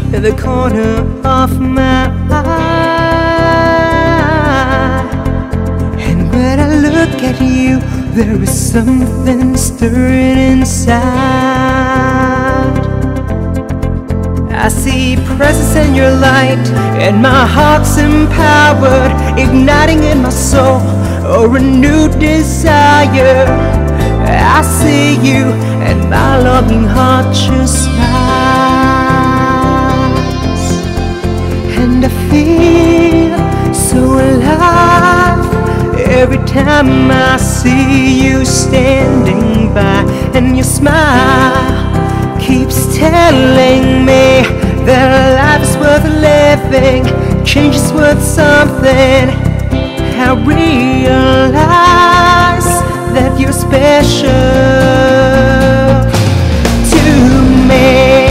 in the corner of my eye. And when I look at you, there is something stirring inside. I see presence in your light, and my heart's empowered, igniting in my soul a renewed desire. I see you, and my longing heart just smiles. And I feel so alive every time I see you standing by, and your smile keeps telling me that life is worth living, change is worth something. I realize that you're special to me.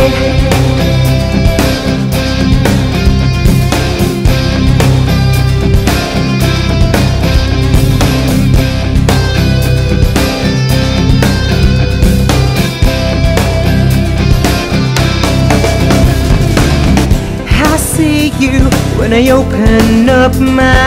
I see you when I open up my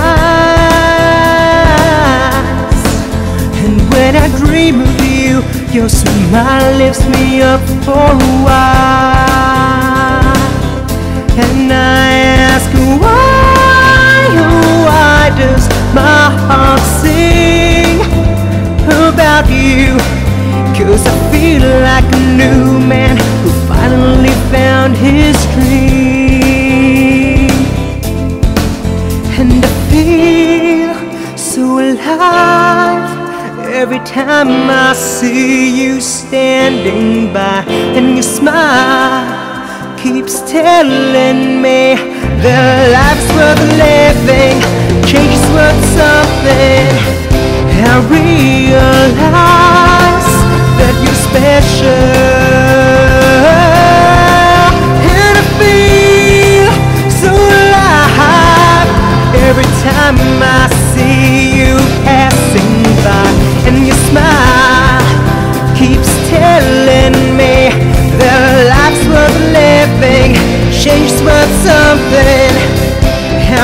eyes, and when I dream of you, your smile lifts me up for a while. And I ask why, oh why does my heart sing about you? 'Cause I feel like a new man who finally found his dream. And I feel so alive every time I see you standing by, and your smile keeps telling me that life's worth living, change is worth something. I realize that you're special, and I feel so alive every time I see you passing by, and your smile keeps telling me that life's worth living, change is worth something. I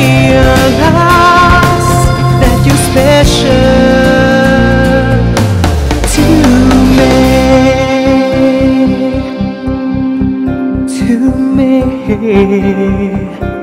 realize that you're special to me, to me.